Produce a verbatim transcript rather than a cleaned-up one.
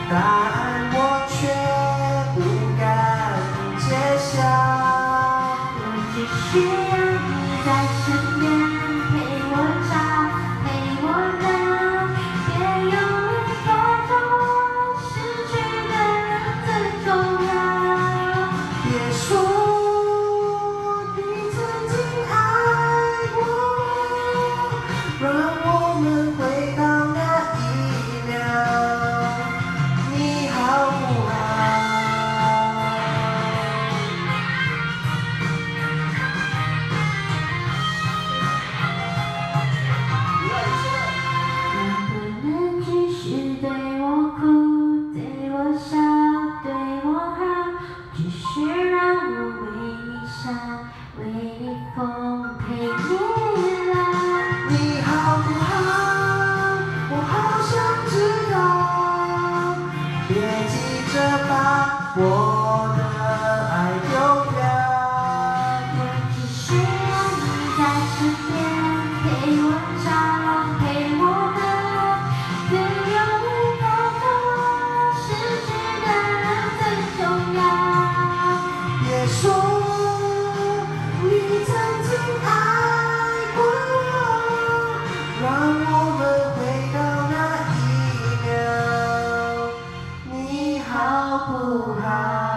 答案我却不敢揭晓。 我只需要你在身边，陪我吵，陪我闹，别永远看着我失去的人最重要。 别说你曾经爱过我，让我们回到那一秒，你好不好？ 能不能继续对我哭，对我笑，对我好，只是让我为你傻，为你疯，陪你老。 你好不好？我好想知道。别急着把我的爱丢掉。 我只需要你在身边，陪我吵，陪我闹，别永远看着我失去的人最重要。 别说你曾经爱过我，让我们回到那一秒，你好不好？